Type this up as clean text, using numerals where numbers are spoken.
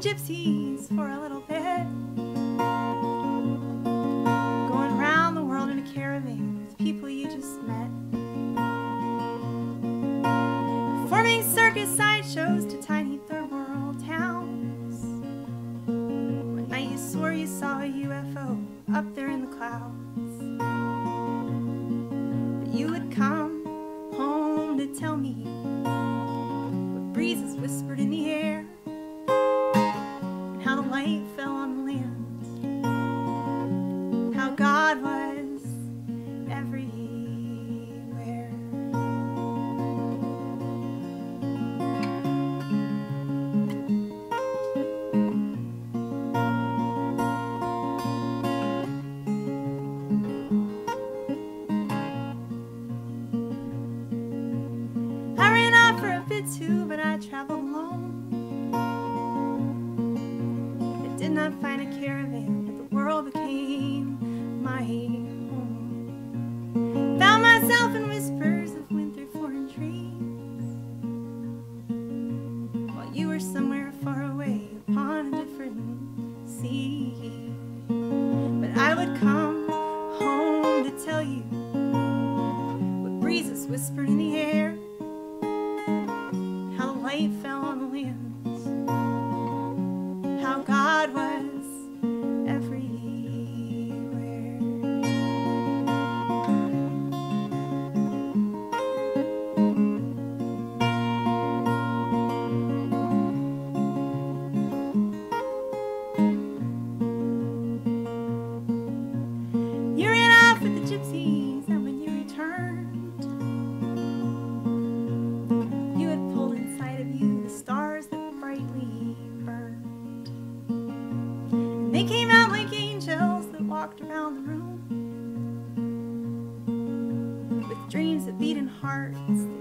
gypsies for a little bit, going round the world in a caravan with people you just met, performing circus sideshows to tiny third world towns. One night you swore you saw a UFO up there in the clouds, but you would come home to tell me what breezes whispered in the air, how the light fell on the land, how God was everywhere. I ran off for a bit too, but I traveled alone. Did not find a caravan, but the world became my home. Found myself in whispers that went through foreign trees, while you were somewhere far away upon a different sea. But I would come home to tell you what breezes whispered in the air, how the light fell on the land, how God was everywhere. You ran off with the gypsies, and when you returned, you had pulled inside of you the stars that brightly burned. They came out like angels that walked around the room, with dreams that beat in hearts